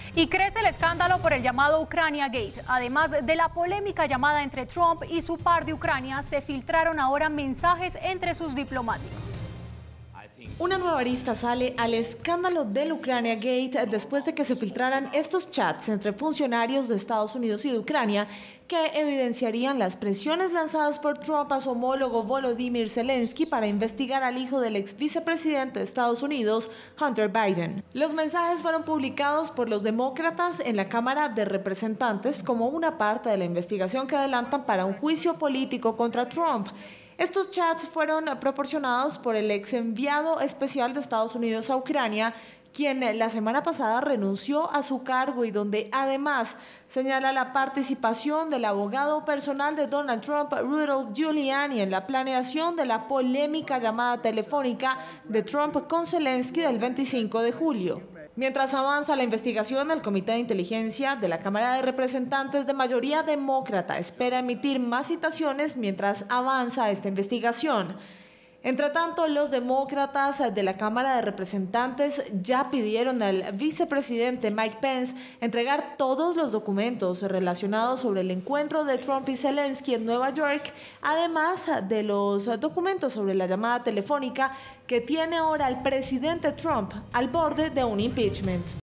Y crece el escándalo por el llamado Ucrania Gate. Además de la polémica llamada entre Trump y su par de Ucrania, se filtraron ahora mensajes entre sus diplomáticos. Una nueva arista sale al escándalo del Ucrania Gate después de que se filtraran estos chats entre funcionarios de Estados Unidos y de Ucrania que evidenciarían las presiones lanzadas por Trump a su homólogo Volodymyr Zelensky para investigar al hijo del ex vicepresidente de Estados Unidos, Hunter Biden. Los mensajes fueron publicados por los demócratas en la Cámara de Representantes como una parte de la investigación que adelantan para un juicio político contra Trump. Estos chats fueron proporcionados por el ex enviado especial de Estados Unidos a Ucrania, quien la semana pasada renunció a su cargo y donde además señala la participación del abogado personal de Donald Trump, Rudy Giuliani, en la planeación de la polémica llamada telefónica de Trump con Zelensky del 25 de julio. Mientras avanza la investigación, el Comité de Inteligencia de la Cámara de Representantes de mayoría demócrata espera emitir más citaciones mientras avanza esta investigación. Entre tanto, los demócratas de la Cámara de Representantes ya pidieron al vicepresidente Mike Pence entregar todos los documentos relacionados sobre el encuentro de Trump y Zelensky en Nueva York, además de los documentos sobre la llamada telefónica que tiene ahora al presidente Trump al borde de un impeachment.